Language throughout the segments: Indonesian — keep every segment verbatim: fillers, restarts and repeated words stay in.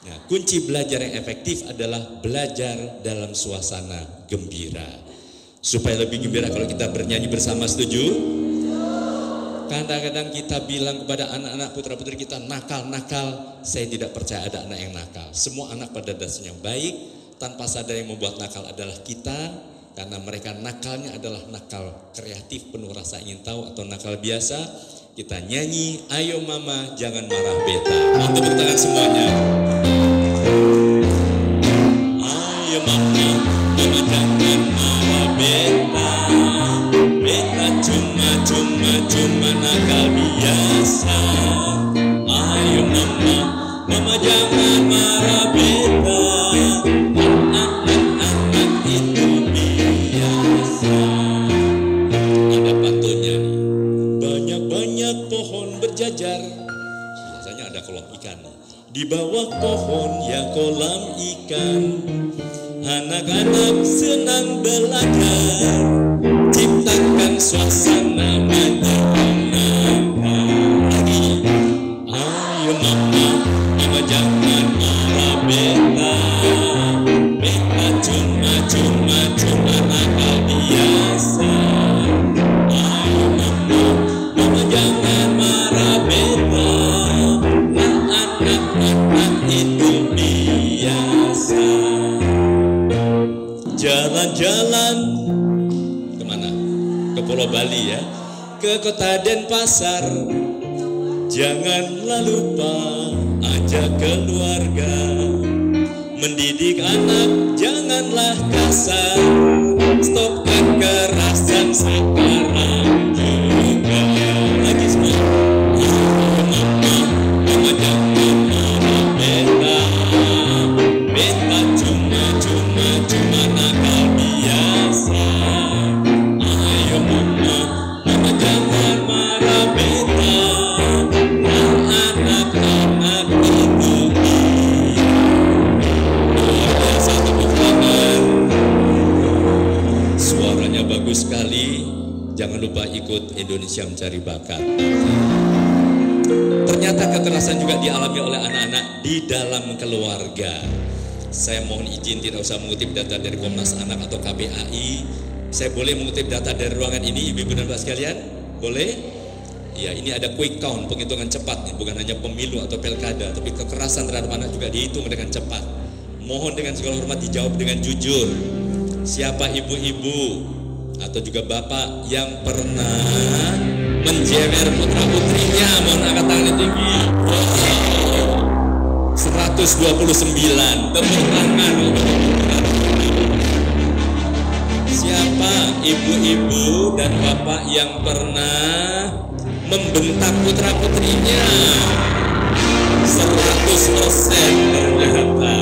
Nah, kunci belajar yang efektif adalah belajar dalam suasana gembira. Supaya lebih gembira kalau kita bernyanyi bersama, setuju? Kadang-kadang kita bilang kepada anak-anak putra-putri kita nakal-nakal. Saya tidak percaya ada anak yang nakal. Semua anak pada dasarnya baik. Tanpa sadar yang membuat nakal adalah kita. Karena mereka nakalnya adalah nakal kreatif, penuh rasa ingin tahu, atau nakal biasa. Kita nyanyi, ayo mama jangan marah beta. Mau tepuk tangan semuanya. Ayo mama, mama jangan marah beta. Beta cuma, cuma, cuma nakal biasa. Ayo mama, mama jangan marah beta. Anak-anak itu biasa. Ada pantunnya nih. Banyak-banyak pohon berjajar. Biasanya ada kolam ikan. Di bawah pohon ya kolam ikan. Anak-anak senang belajar, ciptakan suasana menyenangkan. Lagi, ayo mama, mama jangan marah beta. Beta cuma, cuma, cuma nakal biasa. Ayo mama, mama jangan marah beta. Nah anak-anak itu biasa. Jalan-jalan kemana? Ke Pulau Bali ya, ke kota Denpasar. Janganlah lupa ajak keluarga. Mendidik anak janganlah kasar. Stop kekerasan sekarang juga. Lagi semua. Mama, mama jangan marah beta. Beta cuma, cuma, cuma nakal biasa. Ayo mama, mama jangan marah beta. Nah anak-anak itu biasa. Tepuk tangan. Suaranya bagus sekali. Jangan lupa ikut Indonesia Mencari Bakat. Ternyata kekerasan juga dialami oleh anak-anak di dalam keluarga. Saya mohon izin tidak usah mengutip data dari Komnas Anak atau K B A I. Saya boleh mengutip data dari ruangan ini, ibu-ibu dan bapak sekalian? Boleh? Ya, ini ada quick count, penghitungan cepat, bukan hanya pemilu atau pilkada, tapi kekerasan terhadap anak juga dihitung dengan cepat. Mohon dengan segala hormat dijawab dengan jujur. Siapa ibu-ibu atau juga bapak yang pernah menjewer putra putrinya? Mohon angkat tangan tinggi. seratus dua puluh sembilan. Tepuk tangan. Siapa ibu-ibu dan bapak yang pernah membentak putra putrinya? seratus persen ternyata.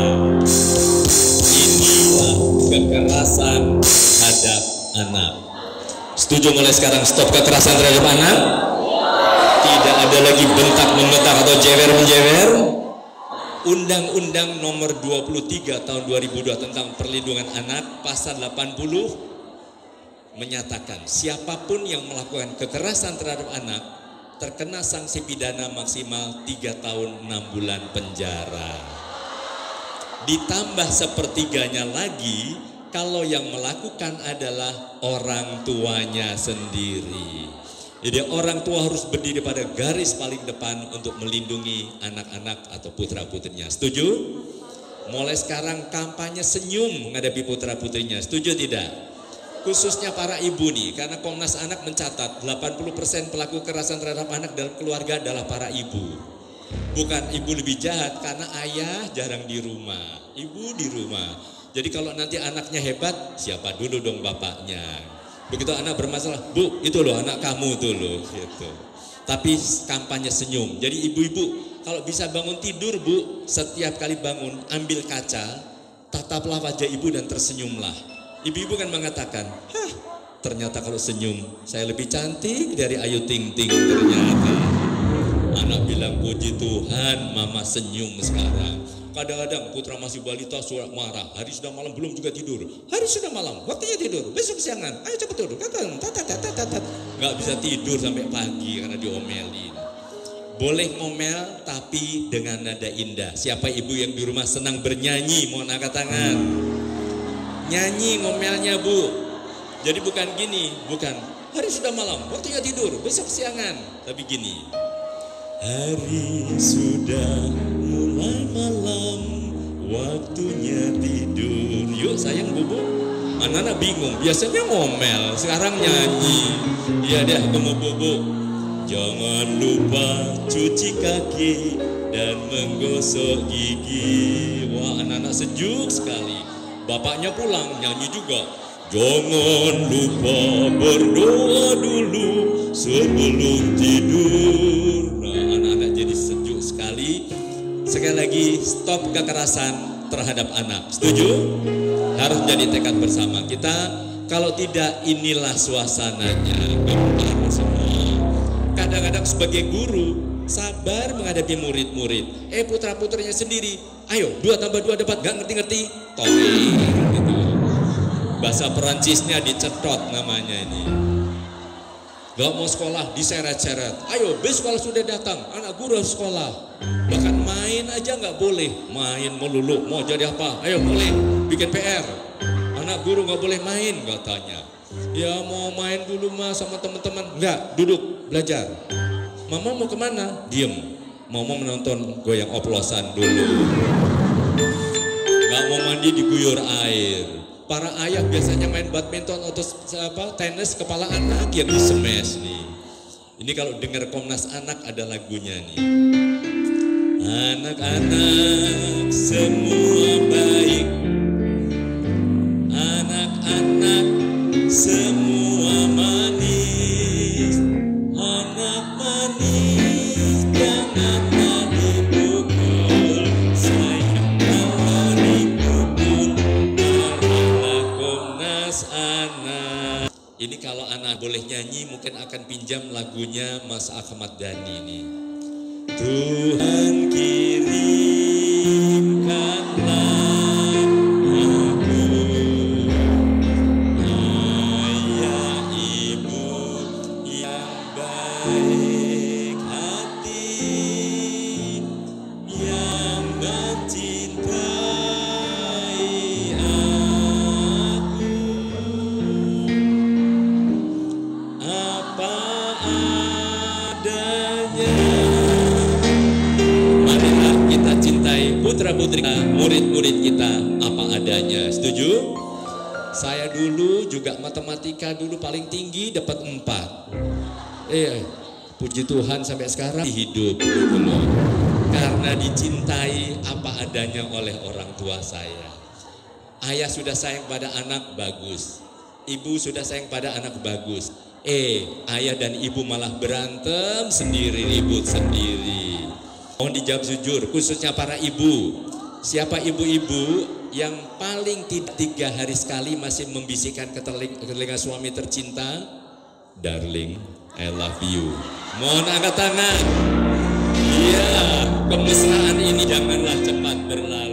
Inilah kekerasan terhadap anak. Setuju mulai sekarang stop kekerasan terhadap anak? Tidak ada lagi bentak membentak atau jewer menjewer. Undang-Undang nomor dua puluh tiga tahun dua ribu dua tentang perlindungan anak pasal delapan puluh menyatakan siapapun yang melakukan kekerasan terhadap anak terkena sanksi pidana maksimal tiga tahun enam bulan penjara. Ditambah sepertiganya lagi kalau yang melakukan adalah orang tuanya sendiri. Jadi orang tua harus berdiri pada garis paling depan untuk melindungi anak-anak atau putra-putrinya. Setuju? Mulai sekarang kampanye senyum menghadapi putra-putrinya. Setuju tidak? Khususnya para ibu nih, karena Komnas Anak mencatat delapan puluh persen pelaku kekerasan terhadap anak dalam keluarga adalah para ibu. Bukan ibu lebih jahat karena ayah jarang di rumah, ibu di rumah. Jadi kalau nanti anaknya hebat, siapa dulu dong bapaknya? Begitu anak bermasalah, bu itu loh anak kamu tuh loh gitu. Tapi kampanye senyum. Jadi ibu-ibu kalau bisa bangun tidur bu, setiap kali bangun ambil kaca, tataplah wajah ibu dan tersenyumlah. Ibu-ibu kan mengatakan, hah ternyata kalau senyum saya lebih cantik dari Ayu Ting Ting ternyata. Anak bilang puji Tuhan mama senyum sekarang. Kadang-kadang putra masih balita suara marah. Hari sudah malam belum juga tidur. Hari sudah malam, waktunya tidur. Besok siangan, ayo cepat tidur. Nggak bisa tidur sampai pagi karena diomelin. boleh ngomel tapi dengan nada indah. Siapa ibu yang di rumah senang bernyanyi? Mohon angkat tangan. Nyanyi ngomelnya bu. Jadi bukan gini, bukan hari sudah malam, waktunya tidur, besok siangan. Tapi gini, hari sudah mulai malam, waktunya tidur. Yuk sayang bubu. Anak-anak bingung, biasanya ngomel, sekarang nyanyi. Iya deh, kamu bubu. Jangan lupa cuci kaki dan menggosok gigi. Wah, anak-anak sejuk sekali. Bapaknya pulang nyanyi juga. Jangan lupa berdoa dulu sebelum tidur. Nah, anak-anak jadi sejuk sekali. Sekali lagi, stop kekerasan terhadap anak. Setuju? Harus jadi tekad bersama kita. Kalau tidak, inilah suasananya gempar semua. Kadang-kadang sebagai guru sabar menghadapi murid-murid. Eh putra-putrinya sendiri, ayo dua tambah dua dapat, gak ngerti-ngerti, toing gitu. Bahasa Perancisnya dicetot namanya ini. Gak mau sekolah diseret-seret. Ayo besok kalau sudah datang, anak guru harus sekolah. Bahkan main aja gak boleh. Main melulu, mau jadi apa? Ayo boleh bikin P R. Anak guru gak boleh main katanya. Ya mau main dulu mas sama teman-teman. Enggak, duduk belajar. Mama mau kemana? Diem. Mama menonton goyang oplosan dulu. Gak mau mandi diguyur air. Para ayah biasanya main badminton atau apa, tenis kepala anak yang disemes nih. Ini kalau dengar Komnas Anak ada lagunya nih. Anak-anak semua baik, anak-anak semua manis, anak manis janganlah dipukul, sayang kalau dipukul marahlah Komnas Anak. Ini kalau anak boleh nyanyi mungkin akan pinjam lagunya Mas Ahmad Dhani nih. Tuhan kirimkanlah aku ayah ibu yang baik hati, yang mencintai aku. Apa adanya, marilah kita cintai putra-putri kita, murid-murid kita apa adanya. Setuju? Saya dulu juga matematika dulu paling tinggi dapat empat. Eh, puji Tuhan sampai sekarang hidup gitu loh. Karena dicintai apa adanya oleh orang tua saya. Ayah sudah sayang pada anak, bagus. Ibu sudah sayang pada anak, bagus. Eh, ayah dan ibu malah berantem sendiri, ribut sendiri. Mohon dijawab jujur, khususnya para ibu. Siapa ibu-ibu yang paling tidak tiga hari sekali masih membisikkan ke teling- ke telinga suami tercinta, darling, I love you. Mohon angkat tangan. Iya, kemesraan ini janganlah cepat berlalu.